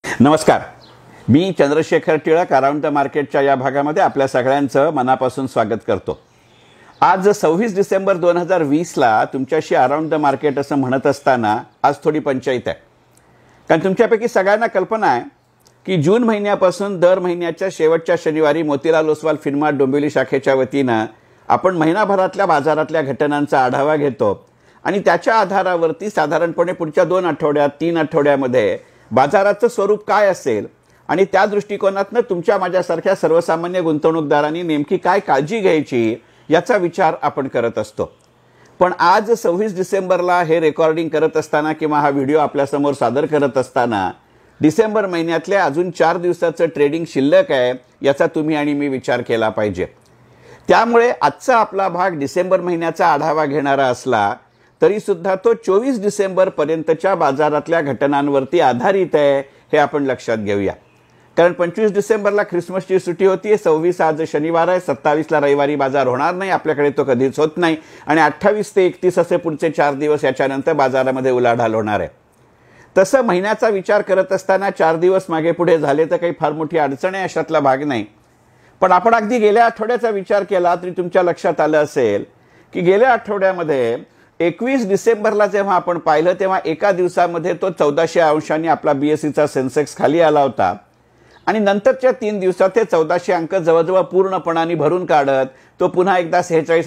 नमस्कार, मी Chandrashekhar Tilak around the मार्केटच्या या भागामध्ये आपल्या सगळ्यांचं मनापासून स्वागत करतो। आज 26 डिसेंबर 2020ला तुमच्याशी अराउंड द मार्केट असं म्हणत असताना आज थोडी पंचायत आहे। कारण तुमच्यापैकी सगळ्यांना कल्पना आहे की जून महिन्यापासून दर महिन्याच्या शेवटच्या शनिवारी मोतीलाल ओसवाल फिनमार्ट डोंबिवली शाखेच्या वतीनं आपण महिनाभरातल्या बाजारातल्या घटनांचा आढावा घेतो आणि त्याच्या आधारावरती साधारणपणे पुढच्या 2 आठवड्यात 3 आठवड्यामध्ये बाजाराचं स्वरूप काय असेल आणि त्या दृष्टिकोनातून तुमच्या माझ्यासारख्या सर्वसामान्य गुंतवणूकदारांनी नेमकी काय काळजी घ्यायची याचा विचार आपण करत असतो। पण आज 26 डिसेंबरला हे रेकॉर्डिंग करत असताना किंवा हा व्हिडिओ आपल्यासमोर सादर करत असताना डिसेंबर महिन्यातले अजून 4 दिवसाचं ट्रेडिंग शिल्लक आहे याचा तुम्ही आणि मी विचार केला पाहिजे। त्यामुळे आजचा आपला भाग डिसेंबर महिन्याचा आढावा घेणारा असला तरी सुद्धा तो 24 डिसेंबर पर्यंतच्या बाजारातल्या घटनांवरती आधारित आहे हे आपण लक्षात घेऊया। कारण 25 डिसेंबरला ख्रिसमसची सुट्टी होती, 26 आज शनिवार आहे, 27ला रविवारी बाजार होणार नाही, आपल्याकडे तो कधीच होत नाही आणि 28 ते 31 असे पुढचे 4 दिवस याच्यानंतर बाजारामध्ये उलाढाल होणार आहे। तसं महिन्याचा विचार करत असताना 4 दिवस मागे पुढे झाले तर काही फार मोठी अडचण आहे अशातला भाग नाही। पण आपण अगदी गेल्या आठवड्याचा विचार केला तरी तुमच्या लक्षात आलं असेल की गेल्या आठवड्यामध्ये 21 डिसेंबरला जेव्हा आपण पाहिलं तेव्हा एका दिवसामध्ये तो 1400 अंशांनी आपला बीएसईचा सेन्सेक्स खाली आला होता आणि नंतरच्या 3 दिवसात ते 1400 अंक जवळजवळ पूर्णपणाने भरून काढत तो पुन्हा एकदा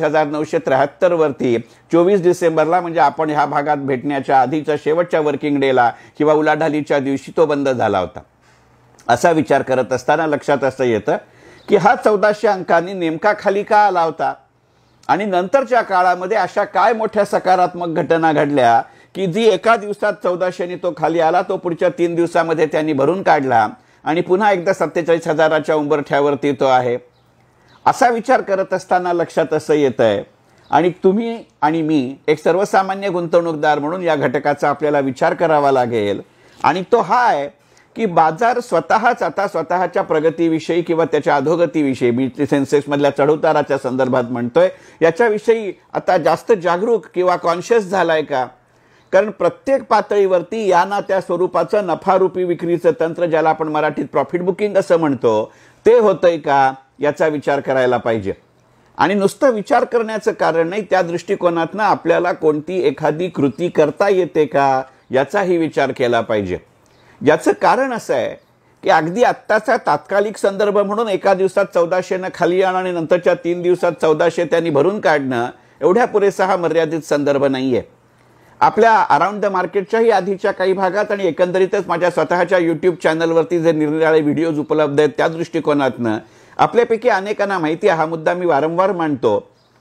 46,973 वरती 24 डिसेंबरला म्हणजे आपण ह्या भागात भेटण्याच्या आधीच्या शेवटच्या वर्किंग डेला किंवा उलाढालीच्या दिवशी तो बंद झाला होता। असा विचार करत असताना लक्षात असं येतं की हा 1400 अंकांनी नेमका खाली का आला होता आणि नंतरच्या काळामध्ये अशा काय मोठ्या सकारात्मक घटना घडल्या की जी एका दिवसात 1400नी तो खाली आला तो पुढच्या 3 दिवसामध्ये त्यांनी भरून काढला आणि पुन्हा एकदा 47,000च्या उंबरठ्यावरती तो आहे। असा विचार करत असताना लक्षात असं येतंय आणि तुम्ही आणि मी एक सर्वसामान्य गुंतवणूकदार म्हणून या घटकाचा आपल्याला विचार करावा लागेल आणि तो हा आहे की बाजार स्वतःच आता स्वतःच्या प्रगतीविषयी किंवा त्याच्या अधोगतीविषयी मी सेन्सेक्स मधल्या चढउताराच्या संदर्भात म्हणतोय याच्याविषयी आता जास्त जागरूक किंवा कॉन्शियस झालाय का? कारण प्रत्येक पातळीवरती या ना त्या स्वरूपाचं नफारूपी विक्रीचं तंत्र ज्याला आपण मराठीत प्रॉफिट बुकिंग असं म्हणतो ते होतंय का याचा विचार करायला पाहिजे। आणि नुसतं विचार करण्याचं कारण नाही, त्या दृष्टिकोनातनं आपल्याला कोणती एखादी कृती करता येते का याचाही विचार केला पाहिजे। याचं कारण असं आहे की अगदी आत्ताचा तात्कालिक संदर्भ म्हणून एका दिवसात 1400 खाली आणणं आणि नंतरच्या 3 दिवसात 1400 त्यांनी भरून काढणं एवढ्या पुरेसा हा मर्यादित संदर्भ नाहीये। आपल्या अराउंड द मार्केटच्याही आधीच्या काही भागात आणि एकंदरीतच माझ्या स्वतःच्या यूट्यूब चॅनलवरती जे निरनिराळे व्हिडिओज उपलब्ध आहेत त्या दृष्टिकोनातनं आपल्यापैकी अनेकांना माहिती आहे, हा मुद्दा मी वारंवार मांडतो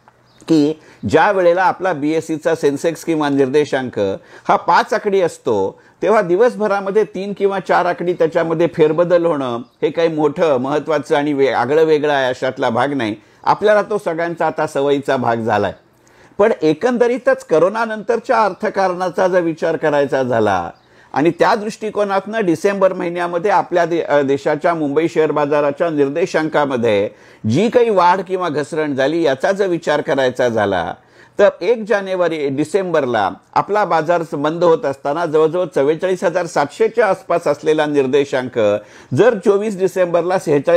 की ज्या वेळेला आपला बीएसईचा सेन्सेक्स किंवा निर्देशांक हा 5 आकडी असतो तेव्हा दिवसभरामध्ये 3 किंवा 4 आकडी त्याच्यामध्ये फेरबदल होणं हे काही मोठं महत्त्वाचं आणि आगळं वेगळं आहे अशातला भाग नाही। आपल्याला तो सगळ्यांचा आता सवयीचा भाग झालाय। पण एकंदरीतच करोना नंतरच्या अर्थकारणाचा जर विचार करायचा झाला आणि त्या दृष्टिकोनातनं डिसेंबर महिन्यामध्ये आपल्या देशाच्या मुंबई शेअर बाजाराच्या निर्देशांकामध्ये जी काही वाढ किंवा घसरण झाली याचा जर विचार करायचा झाला तर 1 जानेवारी डिसेंबरला आपला बाजार बंद होत असताना जवळजवळ 44,700च्या आसपास असलेला निर्देशांक जर 24 डिसेंबरला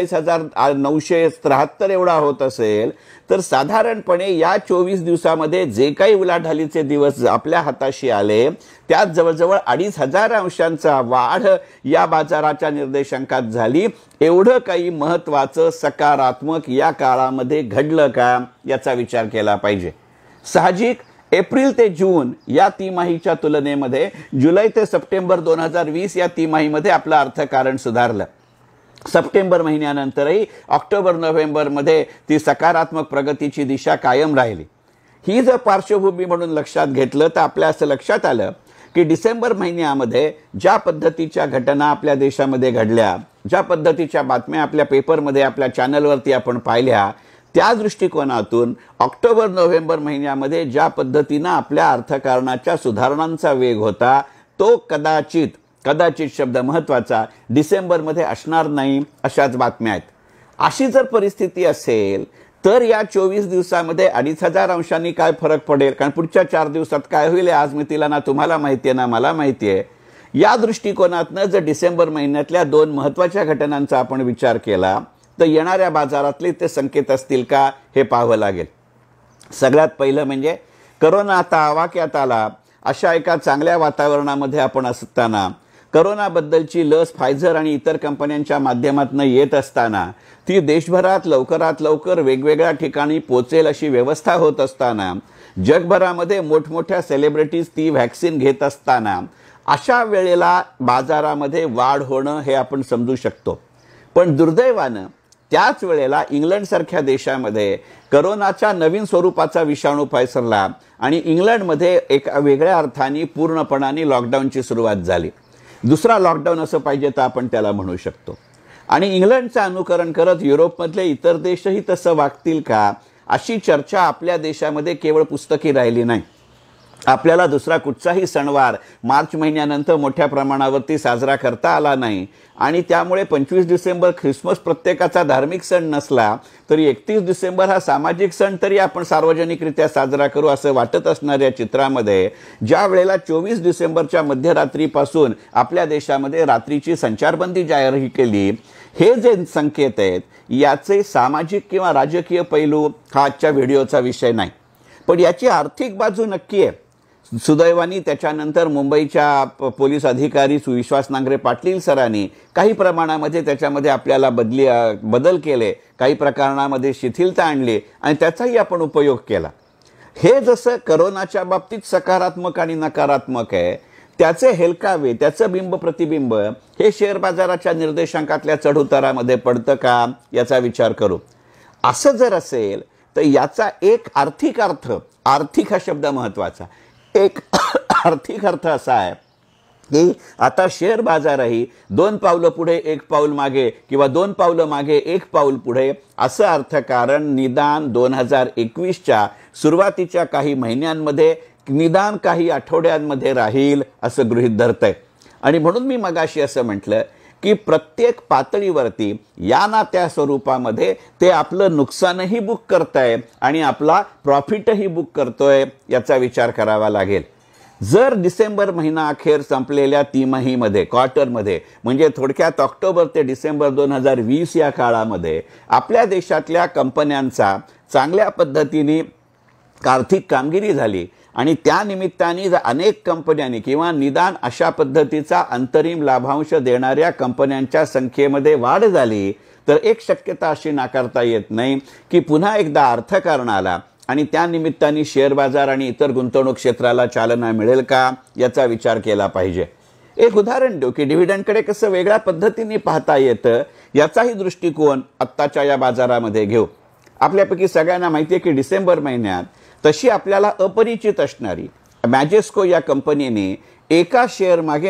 46,973 एवढा होत असेल तर साधारणपणे या 24 दिवसामध्ये जे काही उलाढालीचे दिवस आपल्या हाताशी आले त्यात जवळजवळ 2,500 अंशांचा वाढ या बाजाराच्या निर्देशांकात झाली। एवढं काही महत्त्वाचं सकारात्मक या काळामध्ये घडलं का याचा विचार केला पाहिजे। साहजिक एप्रिल ते जून या तिमाहीच्या तुलनेमध्ये जुलै ते सप्टेंबर 2020 या तिमाहीमध्ये आपलं अर्थकारण सुधारलं। सप्टेंबर महिन्यानंतरही ऑक्टोबर नोव्हेंबरमध्ये ती सकारात्मक प्रगतीची दिशा कायम राहिली। ही जर पार्श्वभूमी म्हणून लक्षात घेतलं तर आपल्या असं लक्षात आलं की डिसेंबर महिन्यामध्ये ज्या पद्धतीच्या घटना आपल्या देशामध्ये घडल्या, ज्या पद्धतीच्या बातम्या आपल्या पेपरमध्ये आपल्या चॅनलवरती आपण पाहिल्या त्या दृष्टिकोनातून ऑक्टोबर नोव्हेंबर महिन्यामध्ये ज्या पद्धतीनं आपल्या अर्थकारणाच्या सुधारणांचा वेग होता तो कदाचित शब्द महत्त्वाचा डिसेंबरमध्ये असणार नाही अशाच बातम्या आहेत। अशी जर परिस्थिती असेल तर या 24 दिवसामध्ये 2,500 अंशांनी काय फरक पडेल? कारण पुढच्या 4 दिवसात काय होईल आज मितीला ना तुम्हाला माहिती आहे ना मला माहिती आहे। या दृष्टिकोनातनं जर डिसेंबर महिन्यातल्या 2 महत्त्वाच्या घटनांचा आपण विचार केला तर येणाऱ्या बाजारातले ते संकेत असतील का हे पाहावं लागेल. सगळ्यात पहिलं म्हणजे करोना आता आवाक्यात आला अशा एका चांगल्या वातावरणामध्ये आपण असताना, करोनाबद्दलची लस फायझर आणि इतर कंपन्यांच्या माध्यमातून येत असताना, ती देशभरात लवकरात लवकर वेगवेगळ्या ठिकाणी पोचेल अशी व्यवस्था होत असताना, जगभरामध्ये मोठमोठ्या सेलिब्रिटीज ती व्हॅक्सिन घेत असताना, अशा वेळेला बाजारामध्ये वाढ होणं हे आपण समजू शकतो. पण दुर्दैवानं त्याच वेळेला इंग्लंडसारख्या देशामध्ये करोनाच्या नवीन स्वरूपाचा विषाणू पसरला आणि इंग्लंडमध्ये एका वेगळ्या अर्थाने पूर्णपणाने लॉकडाऊनची सुरुवात झाली. दुसरा लॉकडाऊन असं पाहिजे तर आपण त्याला म्हणू शकतो. आणि इंग्लंडचं अनुकरण करत युरोपमधले इतर देशही तसं वागतील का अशी चर्चा आपल्या देशामध्ये केवळ पुस्तकी राहिली नाही. आपल्याला दुसरा कुठचाही सणवार मार्च महिन्यानंतर मोठ्या प्रमाणावरती साजरा करता आला नाही आणि त्यामुळे 25 डिसेंबर ख्रिसमस प्रत्येकाचा धार्मिक सण नसला तरी 31 डिसेंबर हा सामाजिक सण तरी आपण सार्वजनिकरित्या साजरा करू असं वाटत असणाऱ्या चित्रामध्ये ज्या वेळेला 24 डिसेंबरच्या मध्यरात्रीपासून आपल्या देशामध्ये रात्रीची संचारबंदी जाहीर केली, हे जे संकेत आहेत याचे सामाजिक किंवा राजकीय पैलू हा आजच्या व्हिडिओचा विषय नाही, पण याची आर्थिक बाजू नक्की आहे. सुदैवानी त्याच्यानंतर मुंबईच्या पोलीस अधिकारी विश्वास नांगरे पाटील सरांनी काही प्रमाणामध्ये त्याच्यामध्ये आपल्याला बदल केले, काही प्रकरणामध्ये शिथिलता आणली आणि त्याचाही आपण उपयोग केला. हे जसं करोनाच्या बाबतीत सकारात्मक आणि नकारात्मक आहे, त्याचे हेलकावे, त्याचं बिंब प्रतिबिंब हे शेअर बाजाराच्या निर्देशांकातल्या चढउतारामध्ये पडतं का याचा विचार करू. असं जर असेल तर याचा एक आर्थिक अर्थ, आर्थिक हा शब्द महत्त्वाचा, एक आर्थिक अर्थ असा आहे की आता शेअर बाजारही 2 पावलं पुढे 1 पाऊल मागे किंवा 2 पावलं मागे 1 पाऊल पुढे असं अर्थकारण निदान 2021च्या सुरुवातीच्या काही महिन्यांमध्ये, निदान काही आठवड्यांमध्ये राहील असं गृहीत धरतंय. आणि म्हणून मी मगाशी असं म्हटलं की प्रत्येक पातळीवरती या ना त्या स्वरूपामध्ये ते आपलं नुकसानही बुक करतंय आणि आपला प्रॉफिटही बुक करतोय याचा विचार करावा लागेल. जर डिसेंबर महिना अखेर संपलेल्या तिमाहीमध्ये, क्वार्टरमध्ये, म्हणजे थोडक्यात ऑक्टोबर ते डिसेंबर 2020 या काळामध्ये आपल्या देशातल्या कंपन्यांचा चांगल्या पद्धतीने आर्थिक कामगिरी झाली आणि त्या निमित्ताने जर अनेक कंपन्यांनी किंवा निदान अशा पद्धतीचा अंतरिम लाभांश देणाऱ्या कंपन्यांच्या संख्येमध्ये वाढ झाली तर एक शक्यता अशी नाकारता येत नाही की पुन्हा एकदा अर्थकारणाला आणि त्या निमित्ताने शेअर बाजार आणि इतर गुंतवणूक क्षेत्राला चालना मिळेल का याचा विचार केला पाहिजे. एक उदाहरण देऊ की डिव्हिडंडकडे कसं वेगळ्या पद्धतीने पाहता येतं याचाही दृष्टिकोन आत्ताच्या या बाजारामध्ये घेऊ. आपल्यापैकी सगळ्यांना माहिती आहे की डिसेंबर महिन्यात तशी आपल्याला अपरिचित असणारी मॅजेस्को या कंपनीने एका शेअर मागे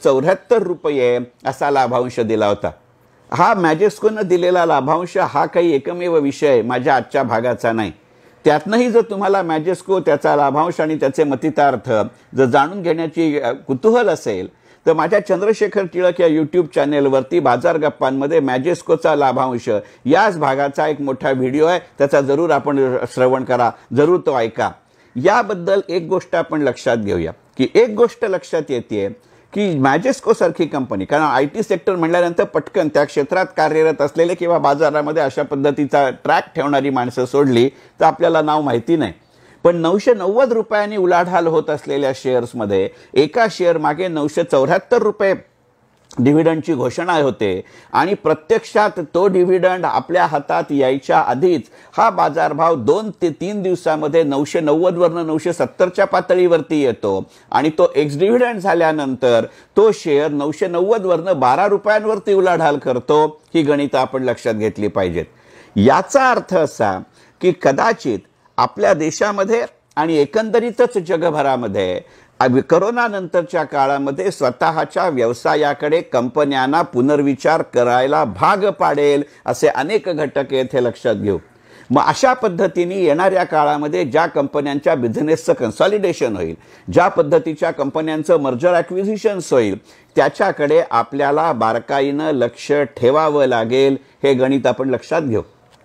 974 रुपये असा लाभांश दिला होता. हा मॅजेस्कोनं दिलेला लाभांश हा काही एकमेव विषय माझ्या आजच्या भागाचा नाही. त्यातनंही जर तुम्हाला मॅजेस्को, त्याचा लाभांश आणि त्याचे मतितार्थ जर जाणून घेण्याची कुतूहल असेल तर माझ्या चंद्रशेखर टिळक या यूट्यूब चॅनेलवरती बाजार गप्पांमध्ये मॅजेस्कोचा लाभांश याच भागाचा एक मोठा व्हिडिओ आहे, त्याचा जरूर आपण श्रवण करा, जरूर तो ऐका. याबद्दल एक गोष्ट आपण लक्षात घेऊया की एक गोष्ट लक्षात येते की मॅजेस्को सारखी कंपनी, कारण IT सेक्टर म्हटल्यानंतर पटकन त्या क्षेत्रात कार्यरत असलेले किंवा बाजारामध्ये अशा पद्धतीचा ट्रॅक ठेवणारी माणसं सोडली तर आपल्याला नाव माहिती नाही, पण 990 रुपयांनी उलाढाल होत असलेल्या शेअर्समध्ये एका शेअर मागे 974 रुपये डिव्हिडंडची घोषणा होते आणि प्रत्यक्षात तो डिव्हिडंड आपल्या हातात यायच्या आधीच हा बाजारभाव 2 ते 3 दिवसामध्ये 990 वरनं 970च्या पातळीवरती येतो आणि तो एक्स डिव्हिडंड झाल्यानंतर तो शेअर 990 वरनं 12 रुपयांवरती उलाढाल करतो. ही गणितं आपण लक्षात घेतली पाहिजेत. याचा अर्थ असा की कदाचित आपल्या देशामध्ये आणि एकंदरीतच जगभरामध्ये करोना नंतरच्या काळामध्ये स्वतःच्या व्यवसायाकडे कंपन्यांना पुनर्विचार करायला भाग पाडेल असे अनेक घटक आहेत, हे लक्षात घेऊ. मग अशा पद्धतीने येणाऱ्या काळामध्ये ज्या कंपन्यांच्या बिझनेसचं कन्सॉलिडेशन होईल, ज्या पद्धतीच्या कंपन्यांचं मर्जर ॲक्विजिशन्स होईल, त्याच्याकडे आपल्याला बारकाईनं लक्ष ठेवावं लागेल. हे गणित आपण लक्षात घेऊ.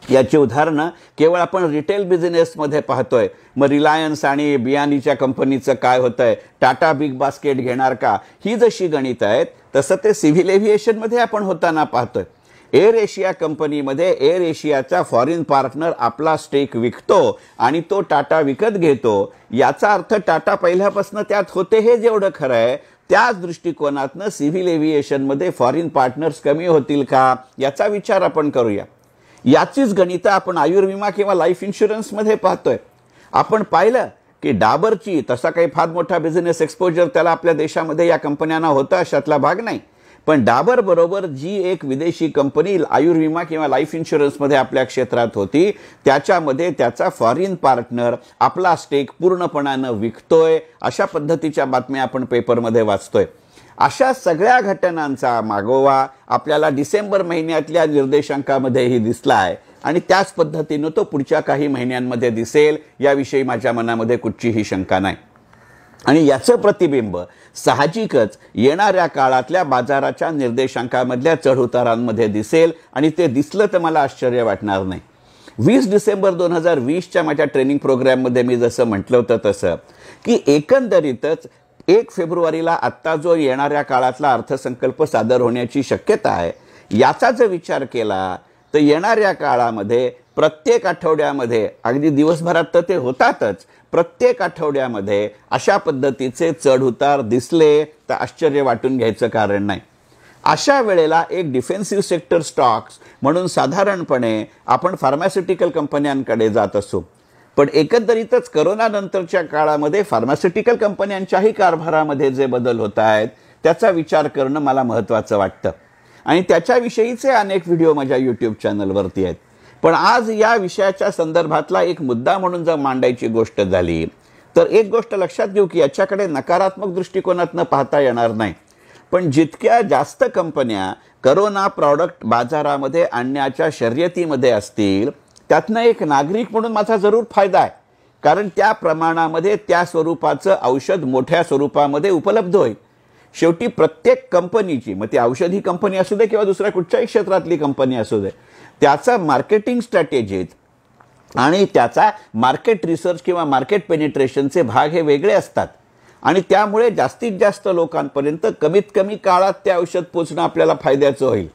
याची उदाहरणं केवळ आपण रिटेल बिझनेसमध्ये पाहतोय. मग रिलायन्स आणि बियाणीच्या कंपनीचं काय होतंय, टाटा बिग बास्केट घेणार का, ही जशी गणित आहेत तसं ते सिव्हिल एव्हिएशनमध्ये आपण होताना पाहतोय. एअर एशिया कंपनीमध्ये एअर एशियाचा फॉरेन पार्टनर आपला स्टेक विकतो आणि तो टाटा विकत घेतो. याचा अर्थ टाटा पहिल्यापासून त्यात होते हे जेवढं खरं आहे, त्याच दृष्टिकोनातनं सिव्हिल एव्हिएशनमध्ये फॉरेन पार्टनर्स कमी होतील का याचा विचार आपण करूया. याचीच गणितं आपण आयुर्विमा किंवा लाईफ इन्शुरन्समध्ये पाहतोय. आपण पाहिलं की डाबरची तसा काही फार मोठा बिझनेस एक्सपोजर त्याला आपल्या देशामध्ये या कंपन्यांना होता अशातला भाग नाही. पण डाबर बरोबर जी एक विदेशी कंपनी आयुर्विमा किंवा लाईफ इन्शुरन्समध्ये आपल्या क्षेत्रात होती, त्याच्यामध्ये त्याचा फॉरेन पार्टनर आपला स्टेक पूर्णपणानं विकतोय, अशा पद्धतीच्या बातम्या आपण पेपरमध्ये वाचतोय. अशा सगळ्या घटनांचा मागोवा आपल्याला डिसेंबर महिन्यातल्या निर्देशांकामध्येही दिसलाय आणि त्याच पद्धतीनं तो पुढच्या काही महिन्यांमध्ये दिसेल याविषयी माझ्या मनामध्ये कुठचीही शंका नाही. आणि याचं प्रतिबिंब साहजिकच येणाऱ्या काळातल्या बाजाराच्या निर्देशांकामधल्या चढउतारांमध्ये दिसेल आणि ते दिसलं तर मला आश्चर्य वाटणार नाही. 20 डिसेंबर 2020च्या माझ्या ट्रेनिंग प्रोग्राममध्ये मी जसं म्हटलं होतं तसं की एकंदरीतच 1 फेब्रुवारीला आत्ता जो येणाऱ्या काळातला अर्थसंकल्प सादर होण्याची शक्यता आहे, याचा जर विचार केला तर येणाऱ्या काळामध्ये प्रत्येक आठवड्यामध्ये, अगदी दिवसभरात तर ते होतातच, प्रत्येक आठवड्यामध्ये अशा पद्धतीचे चढउतार दिसले तर आश्चर्य वाटून घ्यायचं कारण नाही. अशा वेळेला एक डिफेन्सिव्ह सेक्टर स्टॉक्स म्हणून साधारणपणे आपण फार्मास्युटिकल कंपन्यांकडे जात असू. पण एकंदरीतच करोनानंतरच्या काळामध्ये फार्मास्युटिकल कंपन्यांच्याही कारभारामध्ये जे बदल होत आहेत त्याचा विचार करणं मला महत्त्वाचं वाटतं आणि त्याच्याविषयीचे अनेक व्हिडिओ माझ्या यूट्यूब चॅनलवरती आहेत. पण आज या विषयाच्या संदर्भातला एक मुद्दा म्हणून जर मांडायची गोष्ट झाली तर एक गोष्ट लक्षात घेऊ की याच्याकडे नकारात्मक दृष्टिकोनातनं पाहता येणार नाही. पण जितक्या जास्त कंपन्या करोना प्रॉडक्ट बाजारामध्ये आणण्याच्या शर्यतीमध्ये असतील, त्यातनं एक नागरिक म्हणून माझा जरूर फायदा आहे, कारण त्या प्रमाणामध्ये त्या स्वरूपाचं औषध मोठ्या स्वरूपामध्ये उपलब्ध होईल. शेवटी प्रत्येक कंपनीची, मग ती औषधी कंपनी असू दे किंवा दुसऱ्या कुठच्याही क्षेत्रातली कंपनी असू दे, त्याचा मार्केटिंग स्ट्रॅटेजीज आणि त्याचा मार्केट रिसर्च किंवा मार्केट पेनिट्रेशनचे भाग हे वेगळे असतात आणि त्यामुळे जास्तीत जास्त लोकांपर्यंत कमीत कमी काळात ते औषध पोचणं आपल्याला फायद्याचं होईल.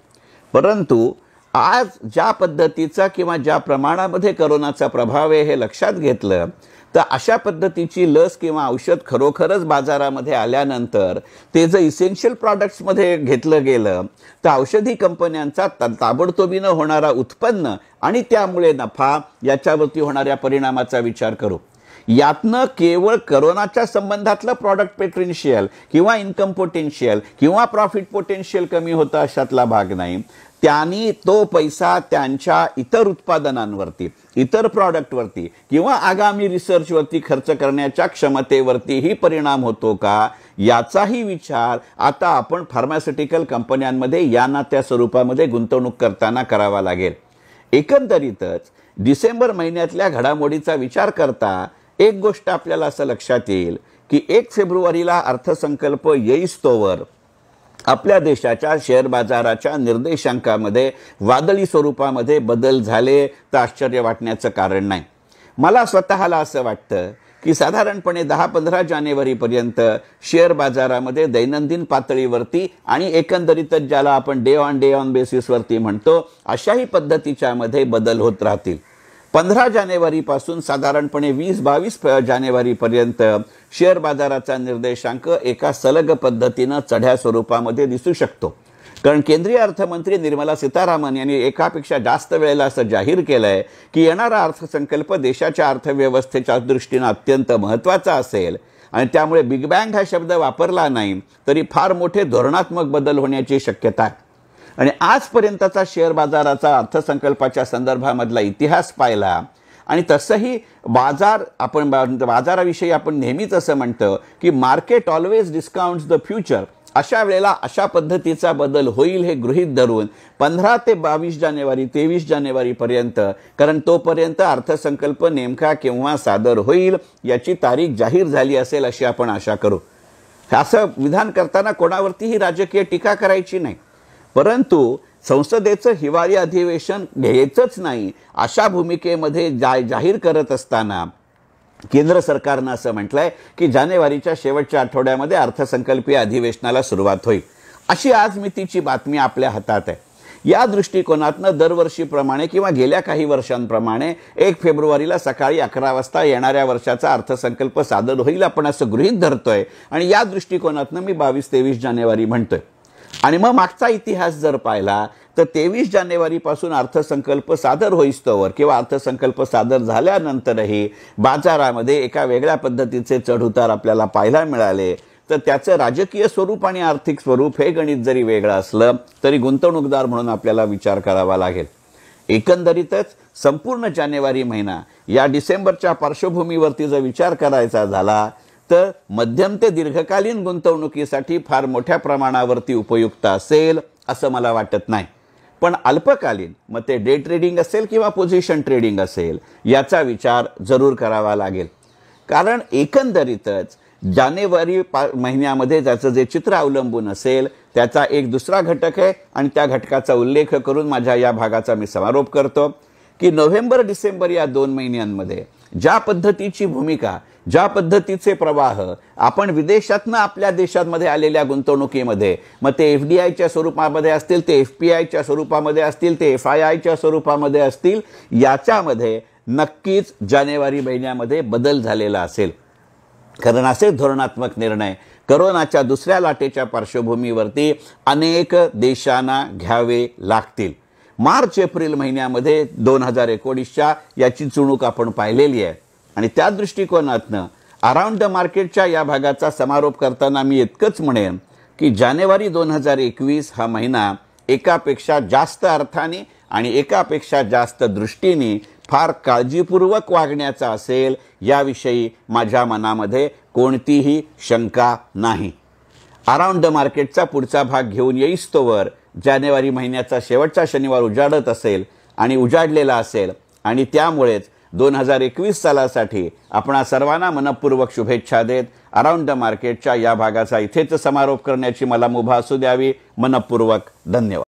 परंतु आज ज्या पद्धतीचा किंवा ज्या प्रमाणामध्ये करोनाचा प्रभाव आहे हे लक्षात घेतलं तर अशा पद्धतीची लस किंवा औषध खरोखरच बाजारामध्ये आल्यानंतर ते जर इसेन्शियल प्रॉडक्ट्समध्ये घेतलं गेलं तर औषधी कंपन्यांचा ताबडतोबीनं होणारा उत्पन्न आणि त्यामुळे नफा याच्यावरती होणाऱ्या परिणामाचा विचार करू. यातनं केवळ करोनाच्या संबंधातलं प्रॉडक्ट पोटेन्शियल किंवा इन्कम पोटेन्शियल किंवा प्रॉफिट पोटेन्शियल कमी होतं अशातला भाग नाही. त्यांनी तो पैसा त्यांच्या इतर उत्पादनांवरती, इतर प्रॉडक्टवरती किंवा आगामी रिसर्चवरती खर्च करण्याच्या क्षमतेवरतीही परिणाम होतो का याचाही विचार आता आपण फार्मास्युटिकल कंपन्यांमध्ये या ना त्या स्वरूपामध्ये गुंतवणूक करताना करावा लागेल. एकंदरीतच डिसेंबर महिन्यातल्या घडामोडीचा विचार करता एक गोष्ट आपल्याला असं लक्षात येईल की 1 फेब्रुवारीला अर्थसंकल्प येईस्तोवर आपल्या देशाच्या शेअर बाजाराच्या निर्देशांकामध्ये वादळी स्वरूपामध्ये बदल झाले तर आश्चर्य वाटण्याचं कारण नाही. मला स्वतःला असं वाटतं की साधारणपणे 10-15 जानेवारीपर्यंत शेअर बाजारामध्ये दैनंदिन पातळीवरती आणि एकंदरीतच ज्याला आपण डे ऑन बेसिसवरती म्हणतो अशाही पद्धतीच्या मध्ये बदल होत राहतील. 15 जानेवारीपासून साधारणपणे 20-22 जानेवारीपर्यंत शेअर बाजाराचा निर्देशांक एका सलग पद्धतीनं चढ्या स्वरूपामध्ये दिसू शकतो. कारण केंद्रीय अर्थमंत्री निर्मला सीतारामन यांनी एकापेक्षा जास्त वेळेला असं जाहीर केलंय की येणारा अर्थसंकल्प देशाच्या अर्थव्यवस्थेच्या दृष्टीनं अत्यंत महत्त्वाचा असेल आणि त्यामुळे बिग बँग हा शब्द वापरला नाही तरी फार मोठे धोरणात्मक बदल होण्याची शक्यता आहे. आणि आजपर्यंतचा शेअर बाजाराचा अर्थसंकल्पाच्या संदर्भामधला इतिहास पाहिला आणि तसंही बाजाराविषयी आपण नेहमीच असं म्हणतो की market always discounts the future. अशा वेळेला अशा पद्धतीचा बदल होईल हे गृहीत धरून 15 ते 22 जानेवारी 23 जानेवारीपर्यंत, कारण तोपर्यंत अर्थसंकल्प नेमका केव्हा सादर होईल याची तारीख जाहीर झाली असेल अशी आपण आशा करू. असं विधान करताना कोणावरतीही राजकीय टीका करायची नाही, परंतु संसदेचं हिवाळी अधिवेशन घ्यायचंच नाही अशा भूमिकेमध्ये जाहीर करत असताना केंद्र सरकारनं असं म्हटलंय की जानेवारीच्या शेवटच्या आठवड्यामध्ये अर्थसंकल्पीय अधिवेशनाला सुरुवात होईल, अशी आज मितीची बातमी आपल्या हातात आहे. या दृष्टिकोनातनं दरवर्षीप्रमाणे किंवा गेल्या काही वर्षांप्रमाणे 1 फेब्रुवारीला सकाळी 11 वाजता येणाऱ्या वर्षाचा अर्थसंकल्प सादर होईल आपण असं गृहीत धरतोय आणि या दृष्टिकोनातनं मी 22-23 जानेवारी म्हणतोय. आणि मग मागचा इतिहास जर पाहिला तर 23 जानेवारीपासून अर्थसंकल्प सादर होईस्तोवर किंवा अर्थसंकल्प सादर झाल्यानंतरही बाजारामध्ये एका वेगळ्या पद्धतीचे चढउतार आपल्याला पाहायला मिळाले. तर त्याचं राजकीय स्वरूप आणि आर्थिक स्वरूप हे गणित जरी वेगळं असलं तरी गुंतवणूकदार म्हणून आपल्याला विचार करावा लागेल. एकंदरीतच संपूर्ण जानेवारी महिना या डिसेंबरच्या पार्श्वभूमीवरती जर विचार करायचा झाला तर मध्यम ते दीर्घकालीन गुंतवणुकीसाठी फार मोठ्या प्रमाणावरती उपयुक्त असेल असं मला वाटत नाही. पण अल्पकालीन, मग ते डे ट्रेडिंग असेल किंवा पोझिशन ट्रेडिंग असेल, याचा विचार जरूर करावा लागेल. कारण एकंदरीतच जानेवारी महिन्यामध्ये त्याचं जे चित्र अवलंबून असेल त्याचा एक दुसरा घटक आहे आणि त्या घटकाचा उल्लेख करून माझ्या या भागाचा मी समारोप करतो की नोव्हेंबर डिसेंबर या 2 महिन्यांमध्ये ज्या पद्धतीची भूमिका, ज्या पद्धतीचे प्रवाह आपण विदेशातनं आपल्या देशांमध्ये आलेल्या गुंतवणुकीमध्ये, मग ते FDIच्या स्वरूपामध्ये असतील, ते FPIच्या स्वरूपामध्ये असतील, ते FIIच्या स्वरूपामध्ये असतील, याच्यामध्ये नक्कीच जानेवारी महिन्यामध्ये बदल झालेला असेल. कारण असे धोरणात्मक निर्णय करोनाच्या दुसऱ्या लाटेच्या पार्श्वभूमीवरती अनेक देशांना घ्यावे लागतील. मार्च एप्रिल महिन्यामध्ये 2019च्या याची चुणूक आपण पाहिलेली आहे आणि त्या दृष्टिकोनातनं अराउंड द मार्केटच्या या भागाचा समारोप करताना मी इतकंच म्हणेन की जानेवारी 2021 हा महिना एकापेक्षा जास्त अर्थाने आणि एकापेक्षा जास्त दृष्टीने फार काळजीपूर्वक वागण्याचा असेल याविषयी माझ्या मनामध्ये कोणतीही शंका नाही. अराउंड द मार्केटचा पुढचा भाग घेऊन येईस्तोवर जानेवारी महिन्याचा शेवटचा शनिवार उजाडत असेल आणि उजाडलेला असेल आणि त्यामुळेच 2021 सालासाठी आपणा सर्वांना मनपूर्वक शुभेच्छा देत अराउंड द मार्केटच्या या भागाचा इथेच समारोप करण्याची मला मुभा असू द्यावी. मनपूर्वक धन्यवाद.